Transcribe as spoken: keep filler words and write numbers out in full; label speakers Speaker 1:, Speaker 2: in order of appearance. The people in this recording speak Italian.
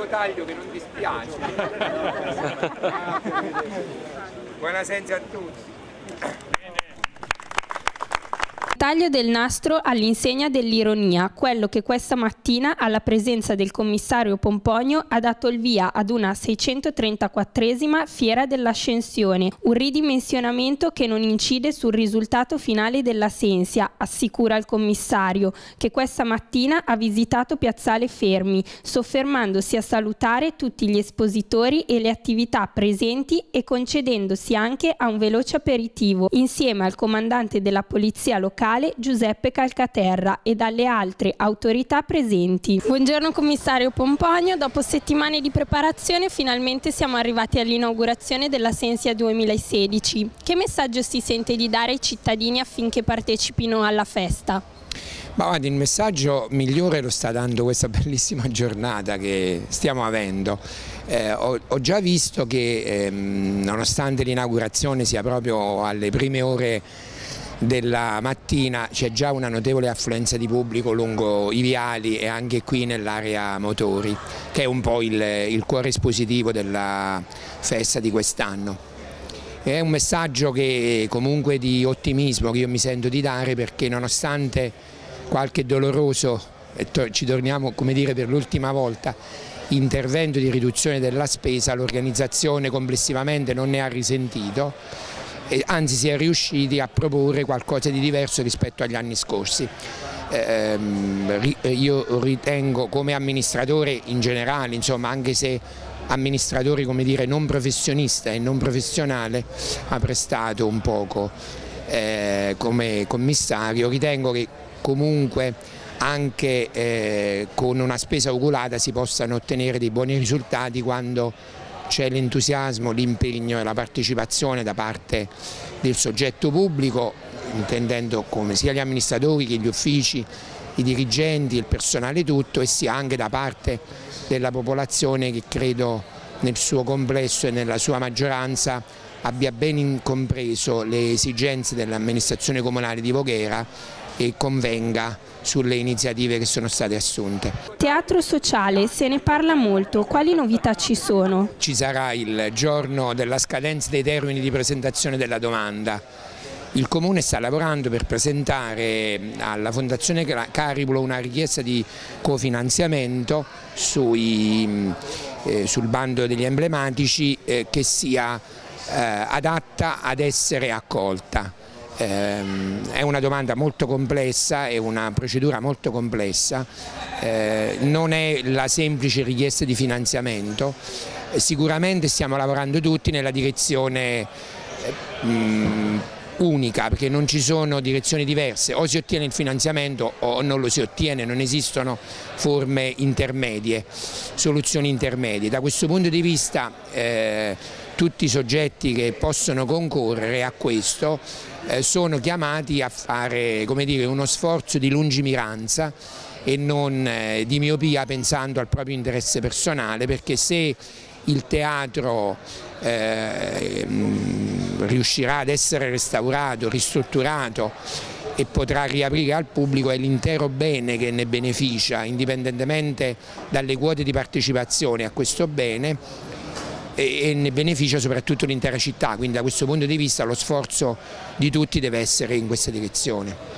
Speaker 1: Taglio che non dispiace. Buona senza a tutti.
Speaker 2: Taglio del nastro all'insegna dell'ironia, quello che questa mattina, alla presenza del commissario Pomponio, ha dato il via ad una seicentotrentaquattresima Fiera dell'Ascensione, un ridimensionamento che non incide sul risultato finale della Sensia, assicura il commissario, che questa mattina ha visitato Piazzale Fermi, soffermandosi a salutare tutti gli espositori e le attività presenti e concedendosi anche a un veloce aperitivo, insieme al comandante della polizia locale Giuseppe Calcaterra e dalle altre autorità presenti. Buongiorno commissario Pomponio, dopo settimane di preparazione finalmente siamo arrivati all'inaugurazione della Sensia duemilasedici. Che messaggio si sente di dare ai cittadini affinché partecipino alla festa?
Speaker 3: Ma guardi, il messaggio migliore lo sta dando questa bellissima giornata che stiamo avendo. Eh, ho, ho già visto che ehm, nonostante l'inaugurazione sia proprio alle prime ore della mattina, c'è già una notevole affluenza di pubblico lungo i viali e anche qui nell'area motori, che è un po' il, il cuore espositivo della festa di quest'anno. È un messaggio che comunque di ottimismo che io mi sento di dare, perché nonostante qualche doloroso, e to ci torniamo come dire per l'ultima volta, intervento di riduzione della spesa, l'organizzazione complessivamente non ne ha risentito, e anzi si è riusciti a proporre qualcosa di diverso rispetto agli anni scorsi. Eh, io ritengo, come amministratore in generale, insomma, anche se amministratore come dire non professionista e non professionale, ha prestato un poco eh, come commissario, ritengo che comunque anche eh, con una spesa oculata si possano ottenere dei buoni risultati quando c'è l'entusiasmo, l'impegno e la partecipazione da parte del soggetto pubblico, intendendo come sia gli amministratori che gli uffici, i dirigenti, il personale tutto, e sia anche da parte della popolazione che credo nel suo complesso e nella sua maggioranza abbia ben compreso le esigenze dell'amministrazione comunale di Voghera e convenga sulle iniziative che sono state assunte.
Speaker 2: Teatro sociale, se ne parla molto, quali novità ci sono?
Speaker 3: Ci sarà il giorno della scadenza dei termini di presentazione della domanda. Il Comune sta lavorando per presentare alla Fondazione Caripulo una richiesta di cofinanziamento sui, eh, sul bando degli emblematici eh, che sia eh, adatta ad essere accolta. È una domanda molto complessa, è una procedura molto complessa, eh, non è la semplice richiesta di finanziamento. Sicuramente stiamo lavorando tutti nella direzione eh, mh, unica, perché non ci sono direzioni diverse, o si ottiene il finanziamento o non lo si ottiene, non esistono forme intermedie, soluzioni intermedie. Da questo punto di vista eh, tutti i soggetti che possono concorrere a questo eh, sono chiamati a fare, come dire, uno sforzo di lungimiranza e non eh, di miopia pensando al proprio interesse personale, perché se il teatro eh, riuscirà ad essere restaurato, ristrutturato e potrà riaprire al pubblico, è l'intero bene che ne beneficia, indipendentemente dalle quote di partecipazione a questo bene, e ne beneficia soprattutto l'intera città, quindi da questo punto di vista lo sforzo di tutti deve essere in questa direzione.